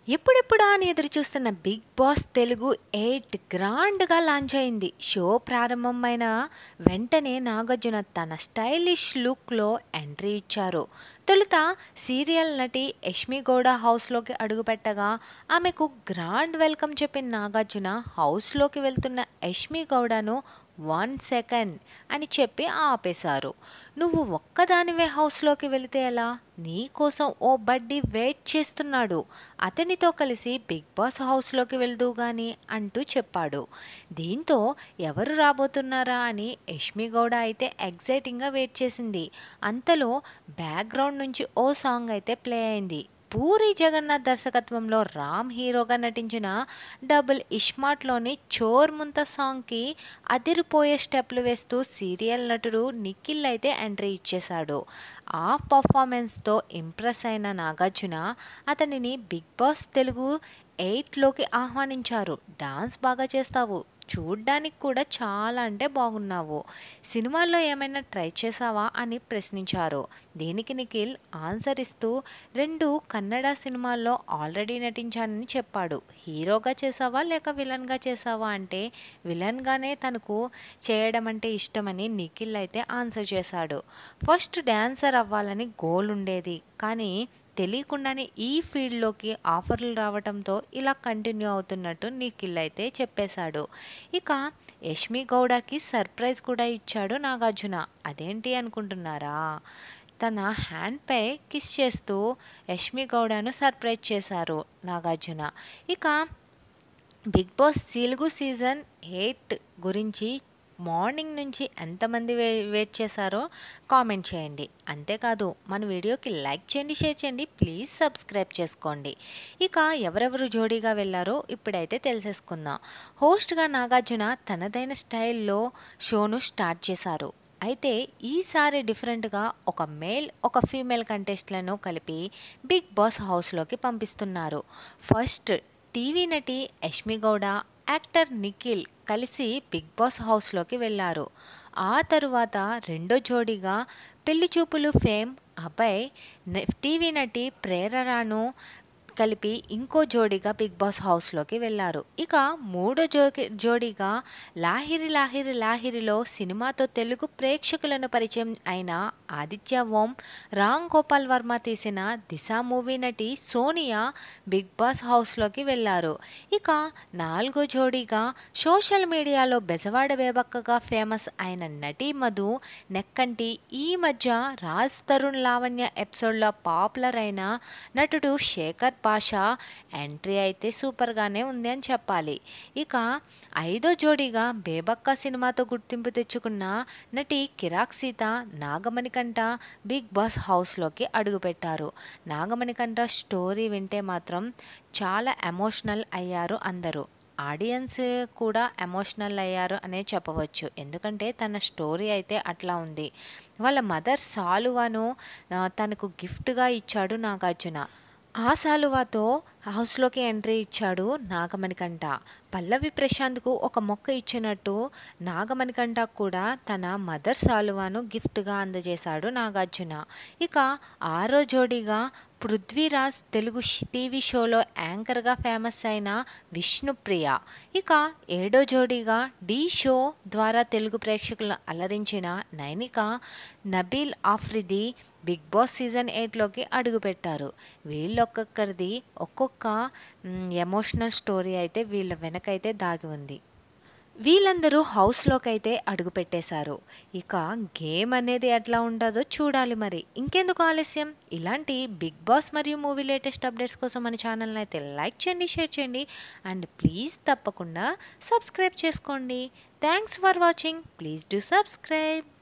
ఎప్పుడెప్పుడా అని ఎదురు చూస్తున్న బిగ్ బాస్ తెలుగు 8 గ్రాండ్గా లాంచ్ అయింది. షో ప్రారంభమైన వెంటనే నాగార్జున తన స్టైలిష్ లుక్లో ఎంట్రీ ఇచ్చారు. తొలుత సీరియల్ నటి యష్మి గౌడ హౌస్లోకి అడుగుపెట్టగా ఆమెకు గ్రాండ్ వెల్కమ్ చెప్పిన నాగార్జున హౌస్లోకి వెళ్తున్న యష్మి గౌడను 1 సెకండ్ అని చెప్పి ఆపేశారు. నువ్వు ఒక్కదానివే హౌస్లోకి వెళితే ఎలా? నీ కోసం ఓ బడ్డీ వెయిట్ చేస్తున్నాడు. అతనితో కలిసి బిగ్ బాస్ హౌస్లోకి వెళ్దువు గాని అంటూ చెప్పాడు. దీంతో ఎవరు రాబోతున్నారా అని యష్మి గౌడ అయితే ఎగ్జైటింగ్గా వెయిట్ చేసింది. అంతలో బ్యాక్గ్రౌండ్ నుంచి ఓ సాంగ్ అయితే ప్లే అయింది. పూరి జగన్నాథ్ దర్శకత్వంలో రామ్ హీరోగా నటించిన డబుల్ ఇష్మార్ట్లోని చోర్ ముంత సాంగ్కి అదిరిపోయే స్టెప్లు వేస్తూ సీరియల్ నటుడు నిఖిల్ అయితే ఎంట్రీ ఇచ్చేశాడు. ఆ పర్ఫార్మెన్స్తో ఇంప్రెస్ అయిన నాగార్జున అతనిని బిగ్ బాస్ తెలుగు 8లోకి ఆహ్వానించారు. డాన్స్ బాగా చేస్తావు, చూడ్డానికి కూడా చాలా అంటే బాగున్నావు, సినిమాల్లో ఏమైనా ట్రై చేసావా అని ప్రశ్నించారు. దీనికి నిఖిల్ ఆన్సర్ ఇస్తూ 2 కన్నడ సినిమాల్లో ఆల్రెడీ నటించానని చెప్పాడు. హీరోగా చేసావా లేక విలన్గా చేసావా అంటే విలన్గానే తనకు చేయడం అంటే ఇష్టమని నిఖిల్ అయితే ఆన్సర్ చేశాడు. ఫస్ట్ డ్యాన్సర్ అవ్వాలని గోల్ ఉండేది, కానీ తెలియకుండానే ఈ ఫీల్డ్లోకి ఆఫర్లు రావడంతో ఇలా కంటిన్యూ అవుతున్నట్టు నిఖిల్ అయితే చెప్పేశాడు. ఇక యష్మి గౌడకి సర్ప్రైజ్ కూడా ఇచ్చాడు నాగార్జున. అదేంటి అనుకుంటున్నారా? తన హ్యాండ్పై కిస్ చేస్తూ యష్మి గౌడను సర్ప్రైజ్ చేశారు నాగార్జున. ఇక బిగ్ బాస్ తెలుగు సీజన్ 8 గురించి మార్నింగ్ నుంచి ఎంతమంది వెయిట్ చేశారో కామెంట్ చేయండి. అంతేకాదు మన వీడియోకి లైక్ చేయండి, షేర్ చేయండి, ప్లీజ్ సబ్స్క్రైబ్ చేసుకోండి. ఇక ఎవరెవరు జోడీగా వెళ్ళారో ఇప్పుడైతే తెలిసేసుకుందాం. హోస్ట్గా నాగార్జున తనదైన స్టైల్లో షోను స్టార్ట్ చేశారు. అయితే ఈసారి డిఫరెంట్గా ఒక మేల్ ఒక ఫీమేల్ కంటెస్ట్లను కలిపి బిగ్ బాస్ హౌస్లోకి పంపిస్తున్నారు. ఫస్ట్ టీవీ నటి యష్మి గౌడ, యాక్టర్ నిఖిల్ కలిసి బిగ్ బాస్ హౌస్లోకి వెళ్ళారు. ఆ తరువాత రెండో జోడీగా పెళ్లి చూపులు ఫేమ్ అభయ్, టీవీ నటి ప్రేరణను కలిపి ఇంకో జోడీగా బిగ్ బాస్ హౌస్లోకి వెళ్ళారు. ఇక మూడో జోడీగా లాహిరి లాహిరి లాహిరిలో సినిమాతో తెలుగు ప్రేక్షకులను పరిచయం అయిన ఆదిత్య ఓం, రామ్ గోపాల్ వర్మ తీసిన దిశ మూవీ నటి సోనియా బిగ్ బాస్ హౌస్లోకి వెళ్ళారు. ఇక నాలుగో జోడీగా సోషల్ మీడియాలో బెజవాడ బేబక్కగా ఫేమస్ అయిన నటి మధు నెక్కంటి, ఈ మధ్య రాజ్ తరుణ్ లావణ్య ఎపిసోడ్లో పాపులర్ అయిన నటుడు శేఖర్ భాష ఎంట్రీ అయితే సూపర్గానే ఉంది అని చెప్పాలి. ఇక ఐదో జోడీగా బేబక్క సినిమాతో గుర్తింపు తెచ్చుకున్న నటి కిరాక్ సీత, నాగమణికంఠ బిగ్ బాస్ హౌస్లోకి అడుగుపెట్టారు. నాగమణికంఠ స్టోరీ వింటే మాత్రం చాలా ఎమోషనల్ అయ్యారు అందరూ. ఆడియన్స్ కూడా ఎమోషనల్ అయ్యారు అనే చెప్పవచ్చు. ఎందుకంటే తన స్టోరీ అయితే అట్లా ఉంది. వాళ్ళ మదర్ సాలువాను తనకు గిఫ్ట్గా ఇచ్చాడు నాగార్జున. ఆ సాలువాతో హౌస్లోకి ఎంట్రీ ఇచ్చాడు నాగమణికంఠ. పల్లవి ప్రశాంత్కు ఒక మొక్క ఇచ్చినట్టు నాగమణికంఠ కూడా తన మదర్ సాలువాను గిఫ్ట్గా అందజేశాడు నాగార్జున. ఇక ఆరో జోడీగా పృథ్వీరాజ్ తెలుగు టీవీ షోలో యాంకర్గా ఫేమస్ అయిన విష్ణుప్రియ. ఇక ఏడో జోడీగా ఢీ షో ద్వారా తెలుగు ప్రేక్షకులను అలరించిన Nainika, Nabeel Afridi Bigg Boss season 8లోకి అడుగుపెట్టారు. వీళ్ళొక్కొక్కరిది ఒక్కొక్క ఎమోషనల్ స్టోరీ అయితే వీళ్ళ వెనకైతే దాగి ఉంది. వీళ్ళందరూ హౌస్లోకి అయితే అడుగు పెట్టేశారు. ఇక గేమ్ అనేది ఎట్లా ఉంటుందో చూడాలి మరి. ఇంకెందుకు ఆలస్యం? ఇలాంటి బిగ్ బాస్ మరియు మూవీ లేటెస్ట్ అప్డేట్స్ కోసం మన ఛానల్ని అయితే లైక్ చేయండి, షేర్ చేయండి అండ్ ప్లీజ్ తప్పకుండా సబ్స్క్రైబ్ చేసుకోండి. Thanks for watching. Please do subscribe.